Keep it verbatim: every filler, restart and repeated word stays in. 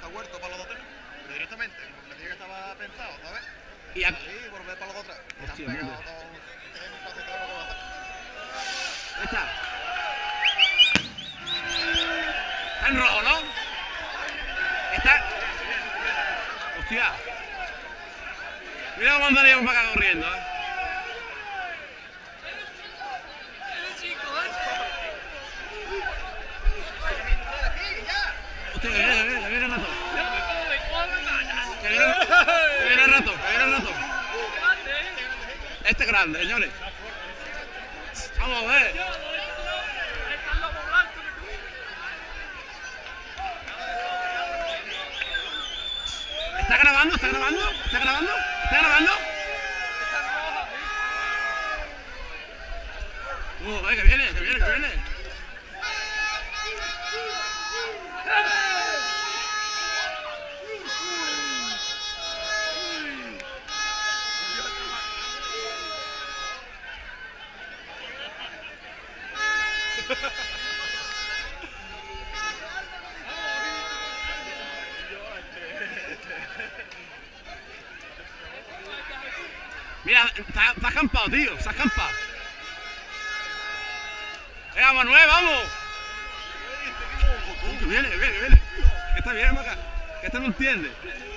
vuelto para los dos tres. Directamente, porque decía que estaba pensado, ¿sabes? Y a... Y volver para los dos tres. Hostia, Han pegado mierda. todo un- tienen un pase todo lo que va a hacer. Ahí está. Está en rojo, ¿no? Está... Hostia. Mira cómo andaríamos para acá corriendo, ¿eh? Hostia, que viene, que viene, que viene el rato. Que viene, que viene el rato, que viene el rato. Este es grande, señores. Vamos a ver. ¿Está grabando? ¿Está grabando? ¿Está grabando? ¿Está grabando? Uh, ve, que viene, que viene, que viene. Mira, está, está acampado, tío, se ha acampado. Venga, Manuel, vamos. Que viene, que viene, que viene. Que está bien, Maca. Que este no entiende.